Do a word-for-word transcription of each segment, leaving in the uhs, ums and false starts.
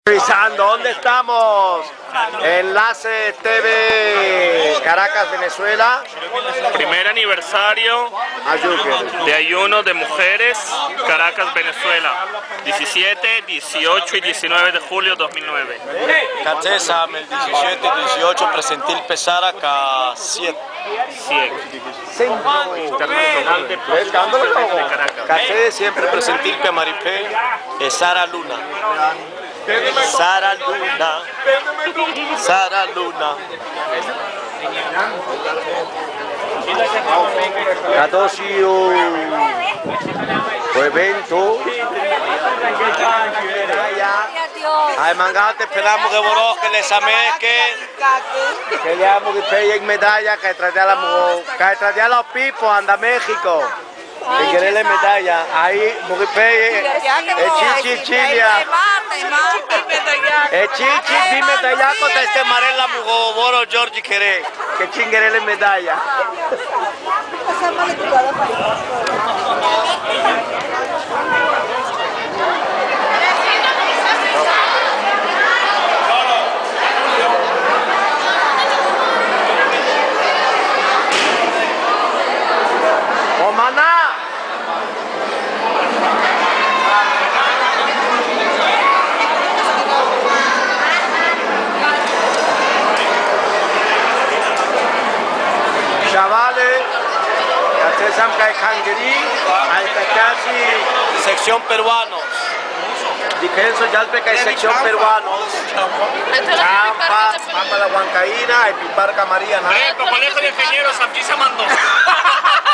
Revisando, ¿dónde estamos? Enlace T V Caracas, Venezuela. Primer aniversario de ayuno de mujeres, Caracas, Venezuela. diecisiete, dieciocho y diecinueve de julio de dos mil nueve. Catesa, el diecisiete y dieciocho, presentil pesara ca siete. Centro Internacional de Prostituciones de Caracas. Catesa siempre presentil pe maripé, es Sara Luna. Sara Luna, Sara Luna. Catosio evento. Ay, mangado, te esperamos que boró, que les ameque, que le amo que peguen medalla, que trate a la mujer, que trate a los pipos, anda a México. Que quererle medalla, ahí, mujer pegue, el chichi chilia. El chichi, vi medalla, con este maré la mujer, boro Georgie queré, que chinguerele medalla. Chavales, Catesam Caicangri, Alcacasi, Sección peruanos. Dickenso Yalpe que hay sección peruanos. Champa, Pampa la Huancaína, Epiparca Mariana. Colegio de Ingenieros, Sapisa Mandó.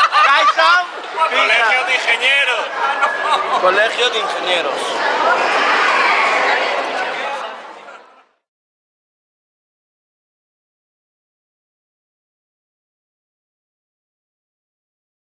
Caizam, Colegio de Ingenieros. Colegio de Ingenieros.